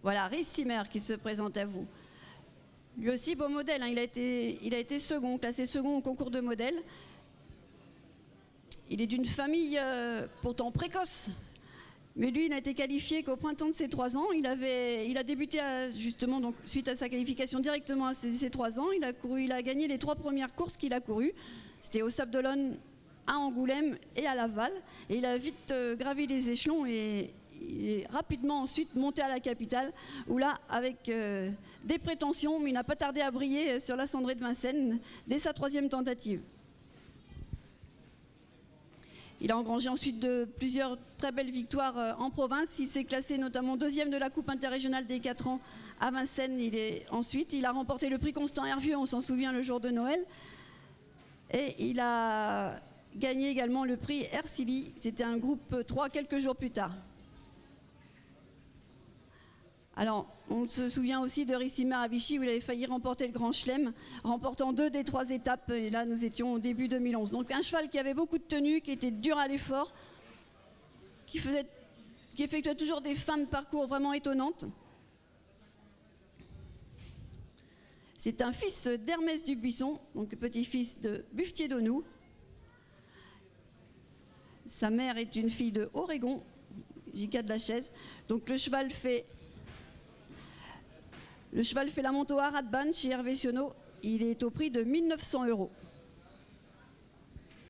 Voilà, Rissimmer qui se présente à vous. Lui aussi, beau modèle, hein, il a été second, classé second au concours de modèles. Il est d'une famille pourtant précoce. Mais lui, il n'a été qualifié qu'au printemps de ses 3 ans. Il a débuté justement donc, suite à sa qualification directement à ses 3 ans. Il a gagné les 3 premières courses qu'il a courues. C'était au Sable d'Olonne, à Angoulême et à Laval. Et il a vite gravi les échelons et il est rapidement ensuite monté à la capitale, où là, avec des prétentions, mais il n'a pas tardé à briller sur la cendrée de Vincennes dès sa 3e tentative. Il a engrangé ensuite plusieurs très belles victoires en province. Il s'est classé notamment 2e de la Coupe interrégionale des 4 ans à Vincennes. Ensuite, il a remporté le prix Constant Hervieux, on s'en souvient, le jour de Noël. Et il a gagné également le prix Ercilly. C'était un groupe 3 quelques jours plus tard. Alors, on se souvient aussi de Rissimmer à Vichy, où il avait failli remporter le Grand Chelem, remportant 2 des 3 étapes. Et là, nous étions au début 2011. Donc, un cheval qui avait beaucoup de tenue, qui était dur à l'effort, qui effectuait toujours des fins de parcours vraiment étonnantes. C'est un fils d'Hermès Dubuisson, donc petit-fils de Buffetier d'Aunoux. Sa mère est une fille de Oregon, J.K. de la Chaise. Donc, le cheval fait la monte au Haradban chez Hervé Sionneau. Il est au prix de 1 900 €.